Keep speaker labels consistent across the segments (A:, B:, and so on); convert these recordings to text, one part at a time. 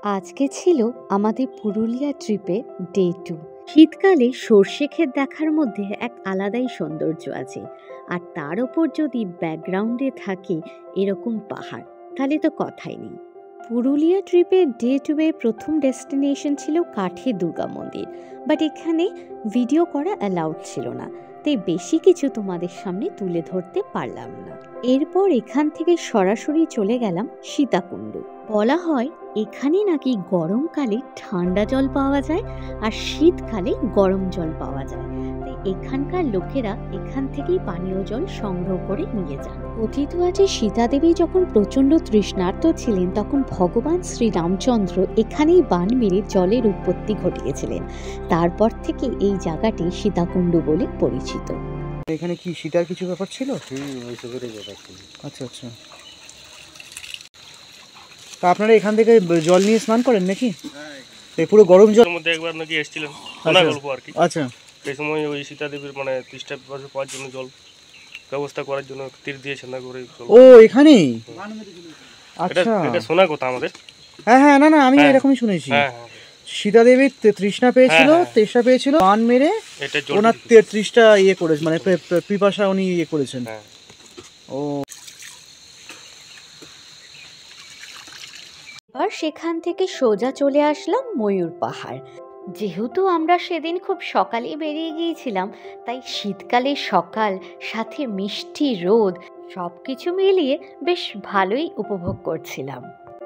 A: আজকে ছিল আমাদের পুরুলিয়া ট্রিপে ডে 2। শীতকালে সর্ষে ক্ষেত দেখার মধ্যে এক আলাদাই সৌন্দর্য আছে, আর তার ওপর যদি ব্যাকগ্রাউন্ডে থাকে এরকম পাহাড়, তাহলে তো কথাই নেই। পুরুলিয়া ট্রিপে ডে 2 এর প্রথম ডেস্টিনেশন ছিল কাঠের দুর্গা মন্দির, বাট এখানে ভিডিও করা অ্যালাউড ছিল না, তাই বেশি কিছু তোমাদের সামনে তুলে ধরতে পারলাম না। এরপর এখান থেকে সরাসরি চলে গেলাম সীতাকুণ্ড। বলা হয় এখানে নাকি গরমকালে ঠান্ডা জল পাওয়া যায় আর শীতকালে গরম জল পাওয়া যায়, তাই এখানকার লোকেরা এখান থেকেই পানীয় জল সংগ্রহ করে নিয়ে যান। কথিত আছে সীতাদেবী যখন প্রচণ্ড তৃষ্ণার্ত ছিলেন তখন ভগবান শ্রীরামচন্দ্র এখানেই বান মেরে জলের উৎপত্তি ঘটিয়েছিলেন। তারপর থেকে এই জায়গাটি সীতাকুণ্ড বলে পরিচিত।
B: এখানে কি সীতার কিছু ব্যাপার ছিল?
C: ওইসবেরই ব্যাপার ছিল।
B: আচ্ছা আচ্ছা। তা আপনারা এখান থেকে জল নিয়ে স্নান করেন নাকি? এই পুরো গরম জল
C: মধ্যে একবার নাকি এসেছিলেন, শোনা গল্প আর কি।
B: আচ্ছা,
C: এই সময় ওই সীতা দেবীর মানে তৃষ্ণা পিপাসা পাওয়ার জন্য জল ব্যবস্থা করার জন্য তীর দিয়েছেন না করে।
B: ও এখানেই? আচ্ছা,
C: এটা শোনা কথা আমাদের।
B: হ্যাঁ হ্যাঁ, না না, আমি এরকমই শুনেছি।
C: হ্যাঁ,
B: সীতা দেবীর তৃষ্ণা পেয়েছিল, তেষ্টা পেয়েছিল, বান মেরে ওনার তৃষ্ণা ইয়ে করেছে, মানে পিপাসা উনি ইয়ে করেছেন। ও,
A: এবার সেখান থেকে সোজা চলে আসলাম ময়ূর পাহাড়। যেহেতু আমরা সেদিন খুব সকালে বেরিয়ে গিয়েছিলাম, তাই শীতকালের সকাল সাথে মিষ্টি রোদ সব কিছু মিলিয়ে বেশ ভালোই উপভোগ করছিলাম।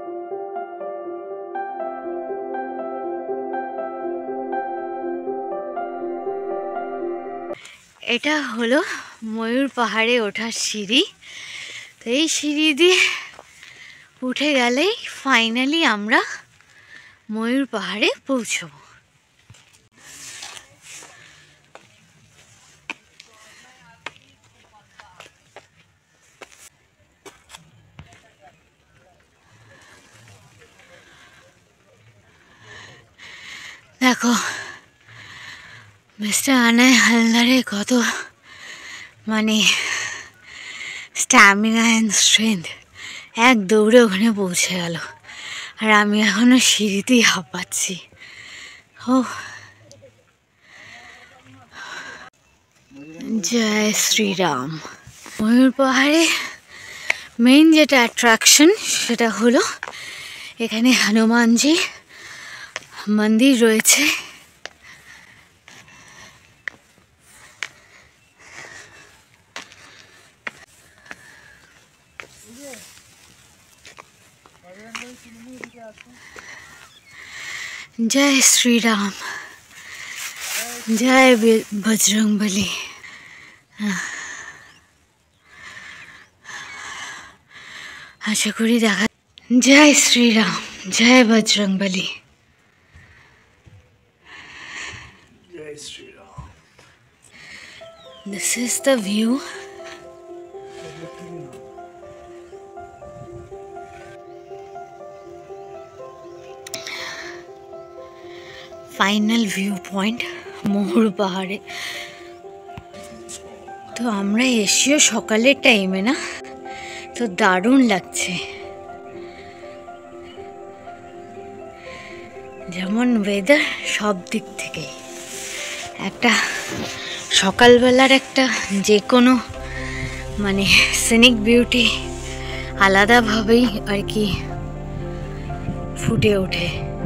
A: এটা হলো ময়ূর পাহাড়ে ওঠার সিঁড়ি। তো এই সিঁড়ি দিয়ে উঠে গেলেই ফাইনালি আমরা ময়ূর পাহাড়ে পৌঁছব। দেখো মিস্টার আনাই হালদারের কত মানে স্ট্যামিনা অ্যান্ড স্ট্রেংথ, এক দৌড়ে ওখানে পৌঁছে গেল, আর আমি এখনো সিঁড়িতেই হাঁপাচ্ছি। ও জয় শ্রীরাম। ময়ূর পাহাড়ে মেইন যেটা অ্যাট্রাকশন সেটা হলো এখানে হনুমানজি মন্দির রয়েছে। জয় শ্রীরাম, জয় বজরংবলী। আশা করি দেখা। জয় শ্রীরাম, জয় বজরংবলী।
B: জয় Shriram.
A: This is the view. Final view point ময়ূর পাহাড়ে। তো আমরা এসেও সকালের টাইমে না, তো দারুণ লাগছে। যেমন ওয়েদার সব দিক থেকে একটা সকালবেলার একটা যে কোনো মানে সিনিক বিউটি আলাদাভাবেই আর কি ফুটে ওঠে।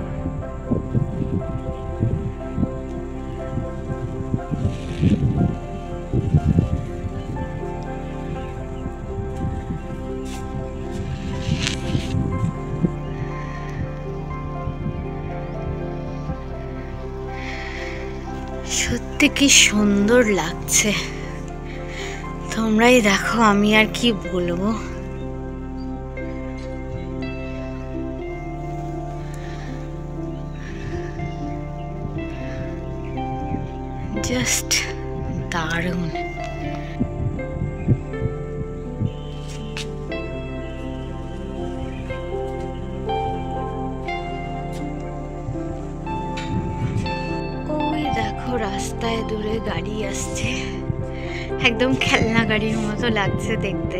A: সত্যি কি সুন্দর লাগছে, তোমরাই দেখো, আমি আর কি বলবো। জাস্ট দারুণ। রাস্তায় দূরে গাড়ি আসছে, একদম খেলনা গাড়ির মতো লাগছে দেখতে।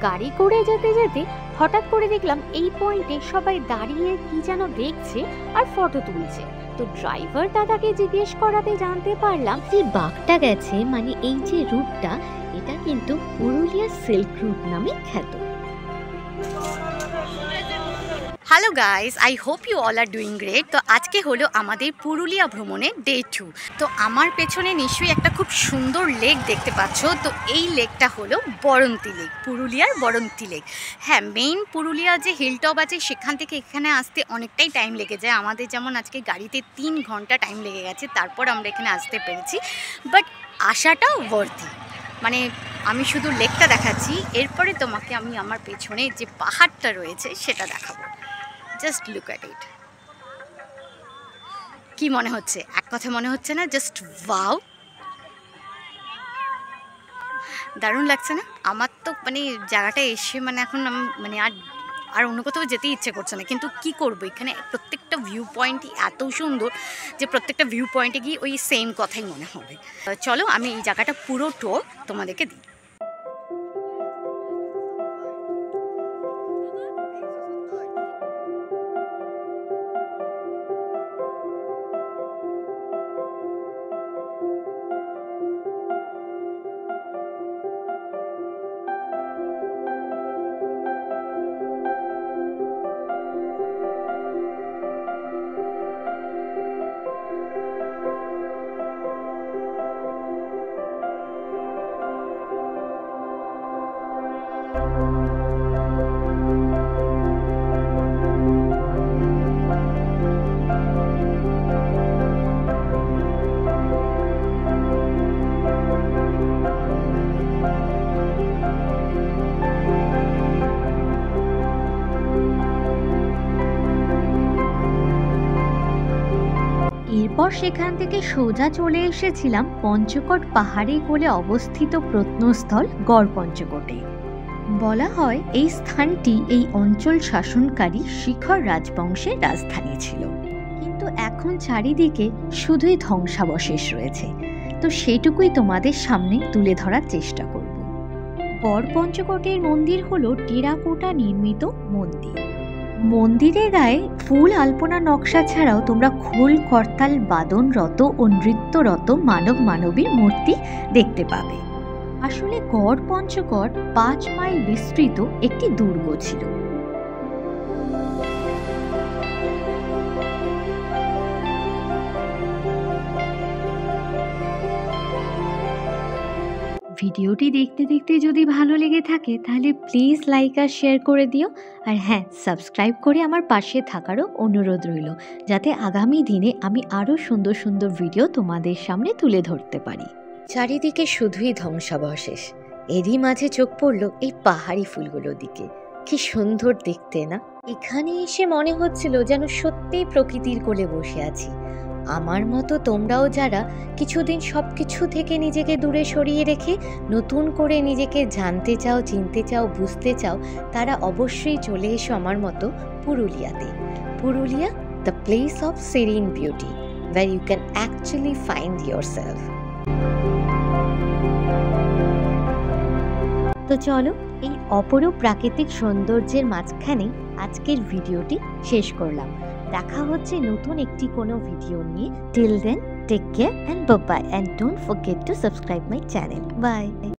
A: গাড়ি করে যেতে যেতে হঠাৎ করে দেখলাম এই পয়েন্টে সবাই দাঁড়িয়ে কি যেন দেখছে আর ফটো তুলছে। তো ড্রাইভার দাদাকে জিজ্ঞেস করাতে জানতে পারলাম যে বাঘটা গেছে মানে এই যে রুটটা এটা কিন্তু পুরুলিয়া সিল্ক রুট নামে খ্যাত। Hello guys, I hope you all are doing great. তো আজকে হলো আমাদের পুরুলিয়া ভ্রমণের ডে 2। তো আমার পেছনে নিশ্চয়ই একটা খুব সুন্দর লেক দেখতে পাচ্ছ। তো এই লেকটা হলো বরন্তী লেক, পুরুলিয়ার বরন্তী লেক। হ্যাঁ, মেইন পুরুলিয়া যে হিলটপ আছে সেখান থেকে এখানে আসতে অনেকটাই টাইম লেগে যায়। আমাদের যেমন আজকে গাড়িতে 3 ঘন্টা টাইম লেগে গেছে, তারপর আমরা এখানে আসতে পেরেছি। বাট আসাটাও ওয়ার্থি, মানে আমি শুধু লেকটা দেখাচ্ছি, এরপরে তোমাকে আমি আমার পেছনে যে পাহাড়টা রয়েছে সেটা দেখাবো। Just look at it. কি মনে হচ্ছে? এক কথা মনে হচ্ছে না? জাস্ট ওয়াও, দারুণ লাগছে না? আমার তো মানে জায়গাটা এসে মানে এখন মানে আর অন্য কোথাও যেতে ইচ্ছে করছে না, কিন্তু কি করবো, এখানে প্রত্যেকটা ভিউ পয়েন্টই এত সুন্দর যে প্রত্যেকটা ভিউ পয়েন্টে গিয়ে ওই সেম কথাই মনে হবে। চলো আমি এই জায়গাটা পুরো ট্যুর তোমাদেরকে দিই। এরপর সেখান থেকে সোজা চলে এসেছিলাম পঞ্চকোট পাহাড়ি কোলে অবস্থিত প্রত্নস্থল গড় পঞ্চকোটে। বলা হয় এই স্থানটি এই অঞ্চল শাসনকারী শিখর রাজবংশের রাজধানী ছিল, কিন্তু এখন চারিদিকে শুধুই ধ্বংসাবশেষ রয়েছে। তো সেটুকুই তোমাদের সামনে তুলে ধরার চেষ্টা করব। গড় পঞ্চকোটের মন্দির হলো টেরাকোটা নির্মিত মন্দির। মন্দিরের গায়ে ফুল আলপনা নকশা ছাড়াও তোমরা খোল করতাল বাদনরত ও নৃত্যরত মানব মানবীর মূর্তি দেখতে পাবে। আসলে গড় পঞ্চকোট 5 মাইল বিস্তৃত একটি দুর্গ ছিল। ভিডিওটি দেখতে দেখতে যদি ভালো লেগে থাকে তাহলে প্লিজ লাইক আর শেয়ার করে দিও। আর হ্যাঁ, সাবস্ক্রাইব করে আমার পাশে থাকারও অনুরোধ রইল, যাতে আগামী দিনে আমি আরও সুন্দর সুন্দর ভিডিও তোমাদের সামনে তুলে ধরতে পারি। চারিদিকে শুধুই ধ্বংসাবশেষ, এরই মাঝে চোখ পড়লো এই পাহাড়ি ফুলগুলোর দিকে। কি সুন্দর দেখতে না? এখানে এসে মনে হচ্ছিল যেন সত্যিই প্রকৃতির কোলে বসে আছি। আমার মতো তোমরাও যারা কিছুদিন সব কিছু থেকে নিজেকে দূরে সরিয়ে রেখে নতুন করে নিজেকে জানতে চাও, চিনতে চাও, বুঝতে চাও, তারা অবশ্যই চলে এসো আমার মতো পুরুলিয়াতে। Purulia, the place of serene beauty, where you can actually find yourself. তো চলো এই অপরূপ প্রাকৃতিক সৌন্দর্যের মাঝখানে আজকের ভিডিওটি শেষ করলাম। দেখা হচ্ছে নতুন একটি কোনো ভিডিও নিয়ে। Till then, take care and bye bye, and don't forget to subscribe my channel. By.